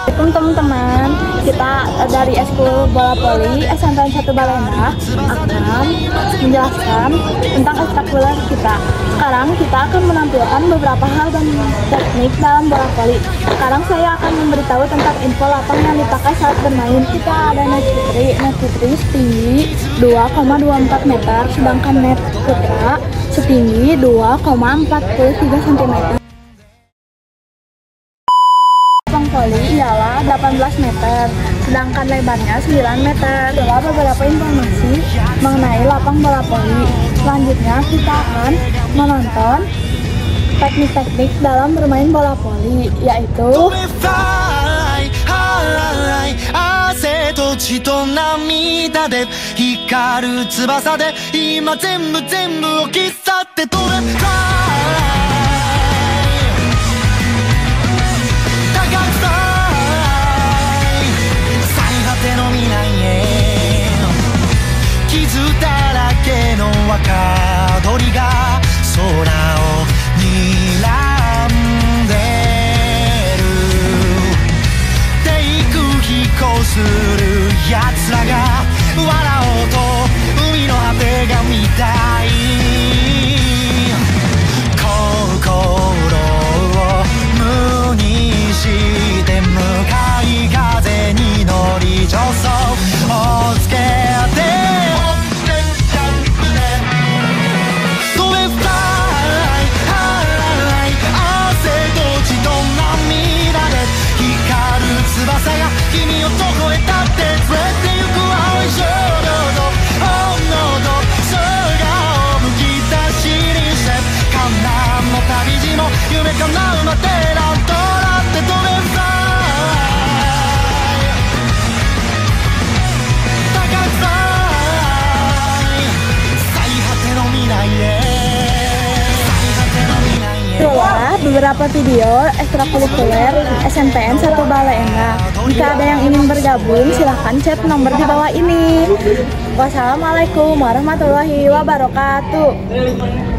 Assalamualaikum teman-teman, kita dari Eskul Bola Voli SMPN 1 Baleendah akan menjelaskan tentang ekstrakurikuler kita. Sekarang kita akan menampilkan beberapa hal dan teknik dalam bola voli. Sekarang saya akan memberitahu tentang info lapang yang dipakai saat bermain. Kita ada net putri setinggi 2,24 meter, sedangkan net putra setinggi 2,43 cm. Voli ialah 18 meter, sedangkan lebarnya 9 meter. Adalah beberapa informasi mengenai lapang bola voli. Selanjutnya kita akan menonton teknik-teknik dalam bermain bola voli, yaitu する奴らが笑おうと海の果てが見たい心を無にして向かい風に乗り助走をつけて翼が君をどこへだって連れて行く青い衝動本能と空を向き出しにして観覧も旅路も夢叶うまでなんとだって飛べフライ高くフライ最果ての未来へ itulah beberapa video ekstrakurikuler SMPN 1 Baleendah. Jika ada yang ingin bergabung, silahkan chat nomor di bawah ini. Wassalamualaikum warahmatullahi wabarakatuh.